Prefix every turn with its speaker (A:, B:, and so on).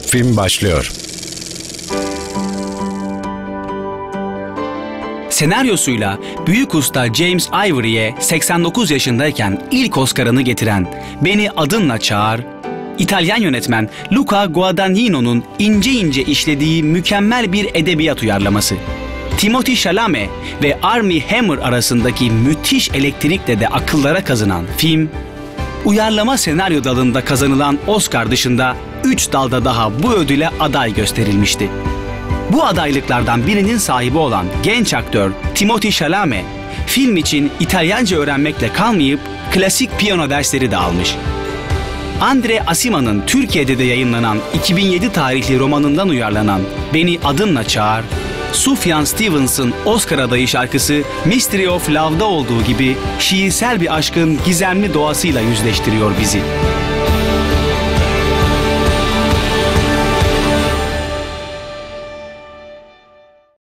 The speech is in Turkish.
A: Film başlıyor.
B: Senaryosuyla büyük usta James Ivory'e 89 yaşındayken ilk Oscar'ını getiren Beni Adınla Çağır, İtalyan yönetmen Luca Guadagnino'nun ince ince işlediği mükemmel bir edebiyat uyarlaması. Timothée Chalamet ve Armie Hammer arasındaki müthiş elektrikle de akıllara kazınan film, uyarlama senaryo dalında kazanılan Oscar dışında 3 dalda daha bu ödüle aday gösterilmişti. Bu adaylıklardan birinin sahibi olan genç aktör Timothée Chalamet, film için İtalyanca öğrenmekle kalmayıp klasik piyano dersleri de almış. Andre Asima'nın Türkiye'de de yayınlanan 2007 tarihli romanından uyarlanan Beni Adınla Çağır, Sufjan Stevens'ın Oscar adayı şarkısı Mystery of Love'da olduğu gibi şiirsel bir aşkın gizemli doğasıyla yüzleştiriyor bizi.